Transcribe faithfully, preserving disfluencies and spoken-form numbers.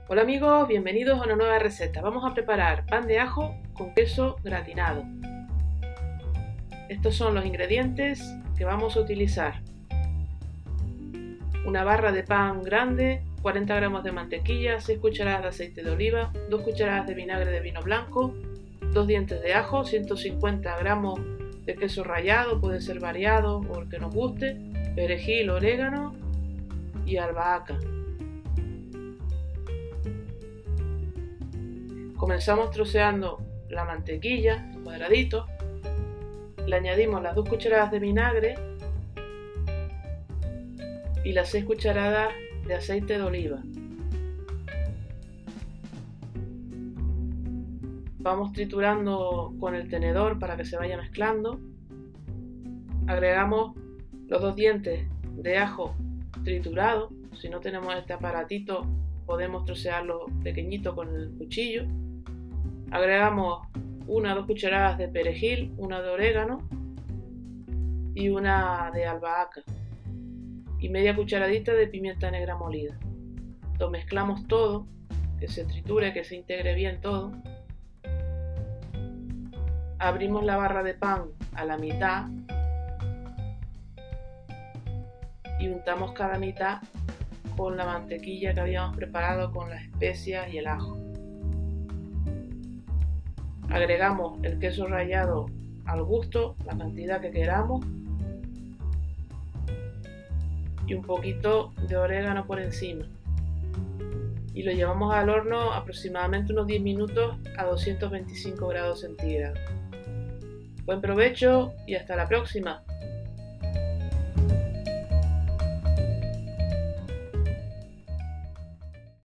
Hola amigos, bienvenidos a una nueva receta. Vamos a preparar pan de ajo con queso gratinado. Estos son los ingredientes que vamos a utilizar. Una barra de pan grande, cuarenta gramos de mantequilla, seis cucharadas de aceite de oliva, dos cucharadas de vinagre de vino blanco, dos dientes de ajo, ciento cincuenta gramos de queso rallado, puede ser variado o el que nos guste, perejil, orégano y albahaca. Comenzamos troceando la mantequilla en cuadraditos, le añadimos las dos cucharadas de vinagre y las seis cucharadas de aceite de oliva. Vamos triturando con el tenedor para que se vaya mezclando. Agregamos los dos dientes de ajo triturado. Si no tenemos este aparatito, podemos trocearlo pequeñito con el cuchillo. Agregamos una o dos cucharadas de perejil, una de orégano y una de albahaca y media cucharadita de pimienta negra molida. Lo mezclamos todo, que se triture, que se integre bien todo. Abrimos la barra de pan a la mitad y untamos cada mitad con la mantequilla que habíamos preparado con las especias y el ajo. Agregamos el queso rallado al gusto, la cantidad que queramos, y un poquito de orégano por encima. Y lo llevamos al horno aproximadamente unos diez minutos a doscientos veinticinco grados centígrados. Buen provecho y hasta la próxima.